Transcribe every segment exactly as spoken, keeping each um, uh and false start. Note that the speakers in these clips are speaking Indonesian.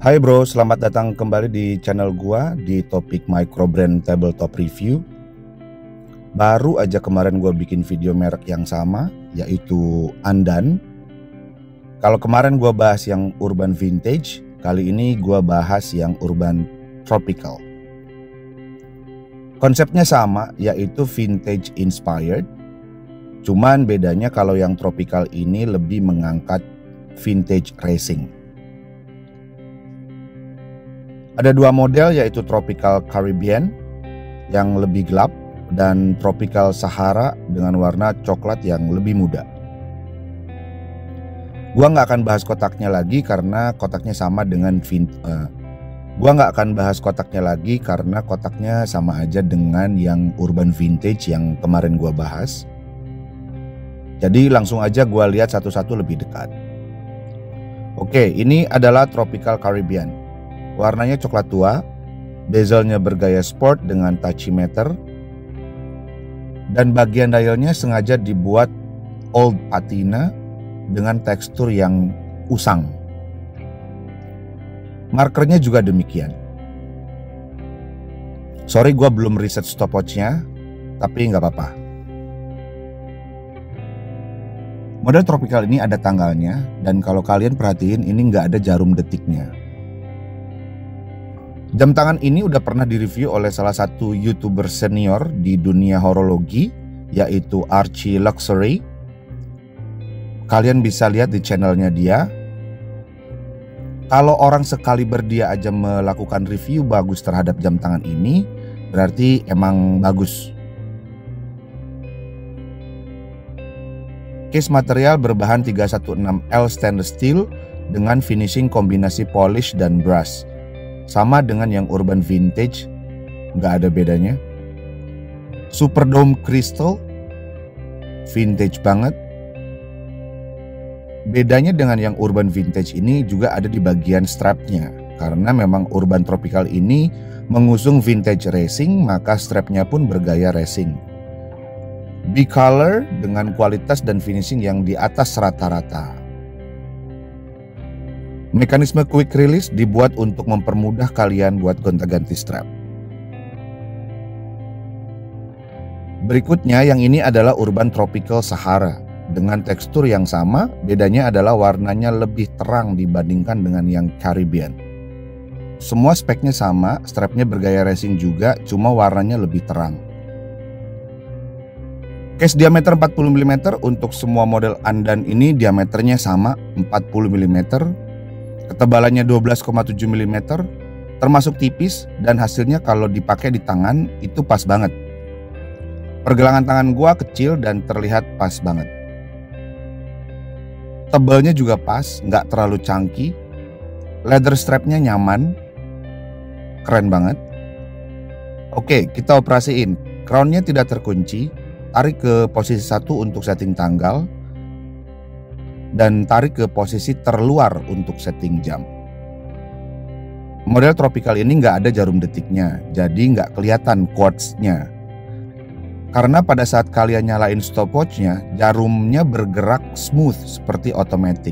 Hai bro, selamat datang kembali di channel gua di topik microbrand tabletop review. Baru aja kemarin gua bikin video merek yang sama, yaitu Andan. Kalau kemarin gua bahas yang urban vintage, kali ini gua bahas yang urban tropical. Konsepnya sama, yaitu vintage inspired. Cuman bedanya kalau yang tropical ini lebih mengangkat vintage racing. Ada dua model, yaitu Tropical Caribbean yang lebih gelap dan Tropical Sahara dengan warna coklat yang lebih muda. Gua nggak akan bahas kotaknya lagi karena kotaknya sama dengan vint. Uh, gua nggak akan bahas kotaknya lagi karena kotaknya sama aja dengan yang urban vintage yang kemarin gua bahas. Jadi langsung aja gua lihat satu-satu lebih dekat. Oke, ini adalah Tropical Caribbean. Warnanya coklat tua, bezelnya bergaya sport dengan tachymeter, dan bagian dialnya sengaja dibuat old patina dengan tekstur yang usang. Markernya juga demikian. Sorry gue belum riset stopwatchnya, tapi nggak apa-apa. Model tropical ini ada tanggalnya, dan kalau kalian perhatiin ini nggak ada jarum detiknya. Jam tangan ini udah pernah direview oleh salah satu YouTuber senior di dunia horologi, yaitu Archie Luxury. Kalian bisa lihat di channelnya dia. Kalau orang sekaliber dia aja melakukan review bagus terhadap jam tangan ini, berarti emang bagus. Case material berbahan tiga satu enam L stainless steel dengan finishing kombinasi polish dan brass. Sama dengan yang urban vintage, nggak ada bedanya. Superdome crystal, vintage banget. Bedanya dengan yang urban vintage ini juga ada di bagian strapnya. Karena memang urban tropical ini mengusung vintage racing, maka strapnya pun bergaya racing. B-color dengan kualitas dan finishing yang di atas rata-rata. Mekanisme quick release dibuat untuk mempermudah kalian buat gonta-ganti strap. Berikutnya yang ini adalah Urban Tropical Sahara. Dengan tekstur yang sama, bedanya adalah warnanya lebih terang dibandingkan dengan yang Caribbean. Semua speknya sama, strapnya bergaya racing juga, cuma warnanya lebih terang. Case diameter empat puluh milimeter untuk semua model Andan ini diameternya sama, empat puluh milimeter. Ketebalannya dua belas koma tujuh milimeter, termasuk tipis, dan hasilnya kalau dipakai di tangan itu pas banget. Pergelangan tangan gua kecil dan terlihat pas banget. Tebalnya juga pas, nggak terlalu chunky. Leather strapnya nyaman, keren banget. Oke, kita operasiin. Crownnya tidak terkunci, tarik ke posisi satu untuk setting tanggal, dan tarik ke posisi terluar untuk setting jam. Model tropical ini nggak ada jarum detiknya, jadi nggak kelihatan quartz-nya. Karena pada saat kalian nyalain stopwatchnya, jarumnya bergerak smooth seperti otomatis.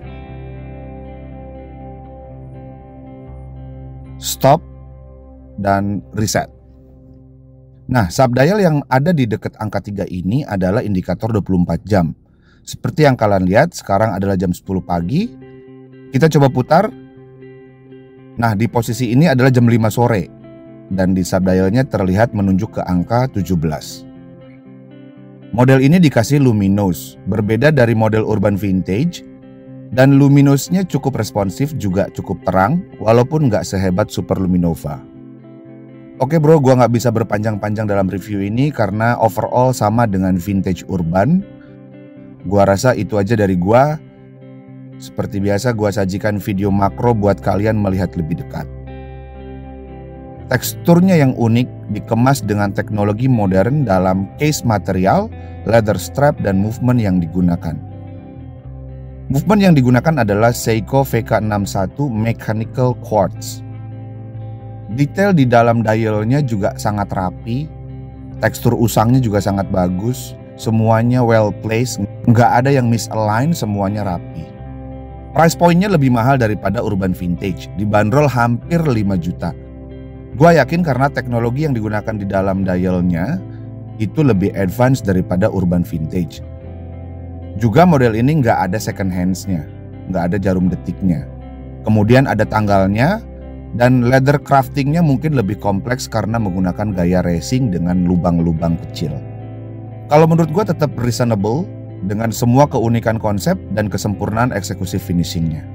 Stop dan reset. Nah, subdial yang ada di dekat angka tiga ini adalah indikator dua puluh empat jam. Seperti yang kalian lihat, sekarang adalah jam sepuluh pagi. Kita coba putar. Nah, di posisi ini adalah jam lima sore. Dan di subdialnya terlihat menunjuk ke angka tujuh belas. Model ini dikasih luminous, berbeda dari model urban vintage. Dan luminousnya cukup responsif, juga cukup terang, walaupun nggak sehebat Super Luminova. Oke bro, gua nggak bisa berpanjang-panjang dalam review ini karena overall sama dengan vintage urban. Gua rasa itu aja dari gua. Seperti biasa gua sajikan video makro buat kalian melihat lebih dekat. Teksturnya yang unik dikemas dengan teknologi modern dalam case material, leather strap, dan movement yang digunakan. Movement yang digunakan adalah Seiko V K enam satu Mechanical Quartz. Detail di dalam dialnya juga sangat rapi. Tekstur usangnya juga sangat bagus. Semuanya well placed, nggak ada yang misalign, semuanya rapi. Price point-nya lebih mahal daripada Urban Vintage, dibanderol hampir lima juta. Gua yakin karena teknologi yang digunakan di dalam dialnya itu lebih advance daripada Urban Vintage. Juga model ini nggak ada second hands-nya, nggak ada jarum detiknya. Kemudian ada tanggalnya, dan leather crafting-nya mungkin lebih kompleks karena menggunakan gaya racing dengan lubang-lubang kecil. Kalau menurut gue tetap reasonable dengan semua keunikan konsep dan kesempurnaan eksekusi finishingnya.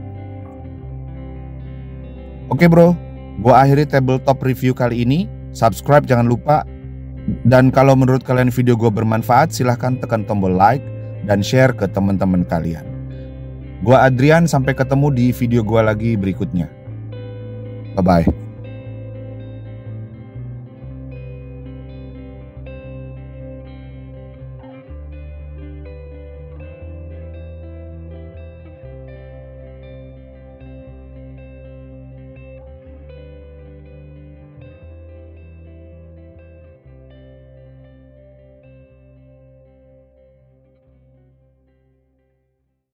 Oke bro, gue akhiri tabletop review kali ini. Subscribe jangan lupa. Dan kalau menurut kalian video gue bermanfaat, silahkan tekan tombol like dan share ke teman-teman kalian. Gue Adrian, sampai ketemu di video gue lagi berikutnya. Bye-bye.